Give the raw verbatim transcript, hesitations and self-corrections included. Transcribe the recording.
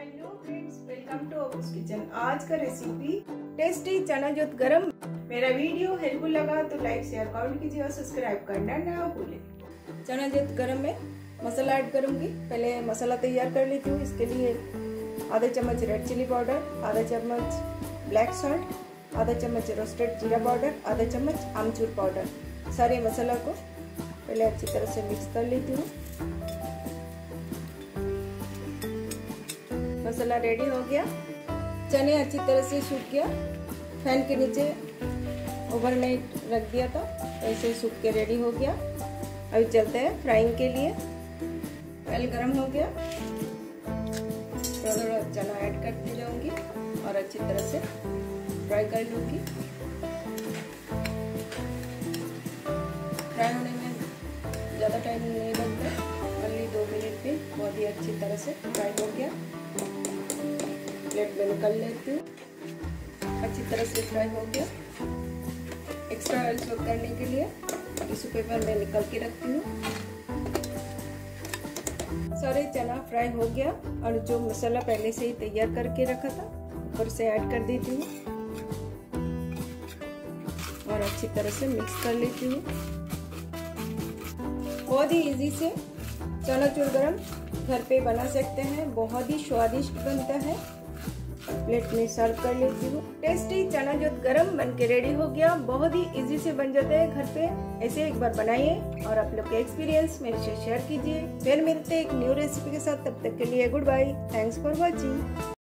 Hello friends, welcome to Abu's kitchen. आज का recipe tasty चना जोत गरम। मेरा वीडियो हेल्पफुल लगा तो लाइक शेयर कमेंट कीजिए और सब्सक्राइब करना ना भूलें। चना जोत गरम में मसाला ऐड करूंगी। पहले मसाला तैयार कर लेती हूँ। इसके लिए आधा चम्मच रेड चिली पाउडर, आधा चम्मच ब्लैक सॉल्ट, आधा चम्मच रोस्टेड जीरा पाउडर, आधा चम्मच आमचूर पाउडर। सारे मसाला को पहले अच्छी तरह से मिक्स कर लेती हूँ। मसाला रेडी हो गया। चने अच्छी तरह से सूख गया। फैन के नीचे ओवरनाइट रख दिया था, ऐसे सूख के रेडी हो गया। अभी चलते हैं फ्राइंग के लिए। ऑयल गरम हो गया। थोड़ा थोड़ा चना ऐड करती जाऊंगी और अच्छी तरह से फ्राई कर लूंगी। फ्राई होने में ज़्यादा टाइम नहीं लगता, ओनली दो मिनट में बहुत ही अच्छी तरह से फ्राई हो गया। प्लेट में निकाल लेती हूँ। अच्छी तरह से फ्राई हो गया। एक्स्ट्रा ऑयल सोक करने के लिए टिश्यू पेपर में निकाल के रखती हूँ। सारे चना फ्राई हो गया और जो मसाला पहले से ही तैयार करके रखा था ऊपर से ऐड कर देती हूँ और अच्छी तरह से मिक्स कर लेती हूँ। बहुत ही इजी से चनाचूर गरम घर पे बना सकते हैं। बहुत ही स्वादिष्ट बनता है। प्लेट में सर्व कर लेती हूँ। टेस्टी चना जोत गरम बन के रेडी हो गया। बहुत ही इजी से बन जाता है घर पे। ऐसे एक बार बनाइए और आप लोग के एक्सपीरियंस मेरे से शेयर कीजिए। फिर मिलते हैं एक न्यू रेसिपी के साथ। तब तक के लिए goodbye. Thanks for watching.